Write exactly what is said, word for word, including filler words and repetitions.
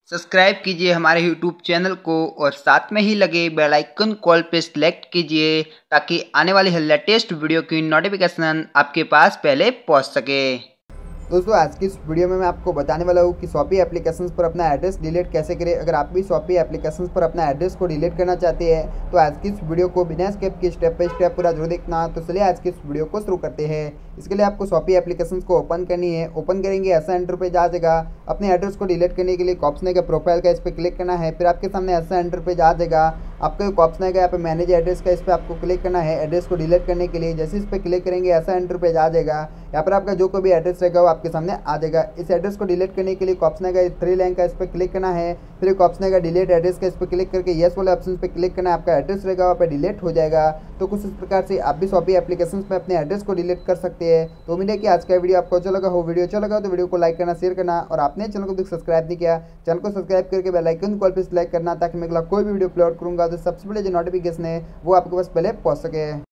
Subscribe कीजिए हमारे YouTube channel को और साथ में ही लगे बेल आइकन कॉल पे सिलेक्ट कीजिए ताकि आने वाली लेटेस्ट वीडियो की नोटिफिकेशन आपके पास पहले पहुंच सके। दोस्तों आज की इस वीडियो में मैं आपको बताने वाला हूँ कि शॉपी एप्लीकेशंस पर अपना एड्रेस डिलीट कैसे करें। अगर आप भी शॉपी एप्लीकेशंस पर अपना एड्रेस को डिलीट करना चाहते हैं तो आज की इस वीडियो को बिना स्किप की स्टेप बाय स्टेप पूरा जरूर देखना। तो चलिए आज की इस वीडियो को शुरू करते हैं। इसके लिए आपको शॉपी एप्लीकेशंस को ओपन करनी है। ओपन करेंगे ऐसा एंटर पेज आ जाएगा। अपने एड्रेस को डिलीट करने के लिए एक ऑप्शन है प्रोफाइल का, इस पर क्लिक करना है। फिर आपके सामने ऐसा एंटर पेज आ जाएगा। आपका एक ऑप्शन है यहाँ पे मैनेज एड्रेस का, इस पर आपको क्लिक करना है एड्रेस को डिलीट करने के लिए। जैसे इस पर क्लिक करेंगे ऐसा एंटर पेज आ जाएगा। यहाँ पर आपका जो कोई भी एड्रेस रहेगा वो आपके सामने आ जाएगा। इस एड्रेस को डिलीट करने के लिए एक ऑप्शन है थ्री लाइन का, इस पर क्लिक करना है। फिर एक ऑप्शन है डिलीट एड्रेस का, इस पर क्लिक करके येस वाले ऑप्शन पे क्लिक करना है। आपका एड्रेस रहेगा वहाँ पे डिलीट हो जाएगा। तो कुछ इस प्रकार से आप भी शॉपी एप्लीकेशन में अपने एड्रेस को डिलीट कर सकते हैं। तो उम्मीद है कि आज का वीडियो आपको अच्छा लगा हो। वीडियो अच्छा लगा तो वीडियो को लाइक करना, शेयर करना और आपने चैनल को सब्सक्राइब नहीं किया चैनल को सब्सक्राइब करके बेल आइकन कॉल पे सिलेक्ट करना ताकि मैं अगला कोई भी वीडियो अपलोड करूंगा तो सबसे पहले जो नोटिफिकेशन है वो आपके पास पहले पहुंच सके।